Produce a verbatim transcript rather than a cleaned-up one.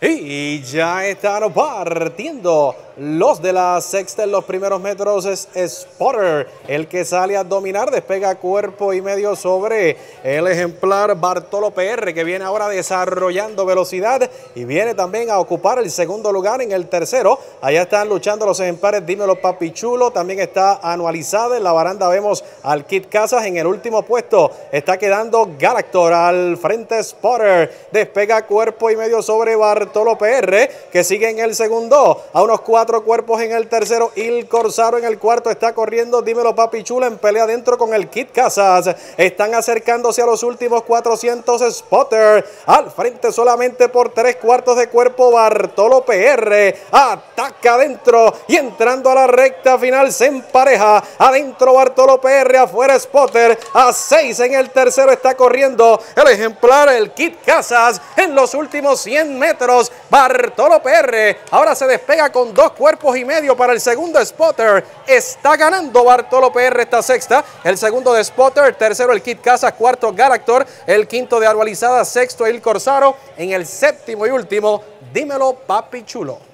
Y ya están partiendo los de la sexta en los primeros metros. Es Spotter el que sale a dominar, despega cuerpo y medio sobre el ejemplar Bartolo P R, que viene ahora desarrollando velocidad y viene también a ocupar el segundo lugar en el tercero. Allá están luchando los ejemplares Dímelo Papi Chulo, también está Anualizada. En la baranda vemos al Kit Casas. En el último puesto está quedando Galactor, al frente Spotter, despega cuerpo y medio sobre Bartolo P R, que sigue en el segundo, a unos cuatro cuerpos en el tercero. Il Corsaro en el cuarto, está corriendo Dímelo Papi Chulo en pelea dentro con el Kit Casas. Están acercándose a los últimos cuatrocientos. Spotter al frente solamente por tres cuartos de cuerpo. Bartolo P R ataca adentro y entrando a la recta final se empareja. Adentro Bartolo P R, afuera Spotter, a seis en el tercero está corriendo el ejemplar, el Kit Casas. En los últimos cien metros, Bartolo P R ahora se despega con dos cuerpos y medio para el segundo. Spotter está ganando Bartolo P R esta sexta. El segundo de Spotter, tercero el Kit Casas, cuarto Galactor, el quinto de Anualizada, sexto Il Corsaro, en el séptimo y último Dímelo Papi Chulo.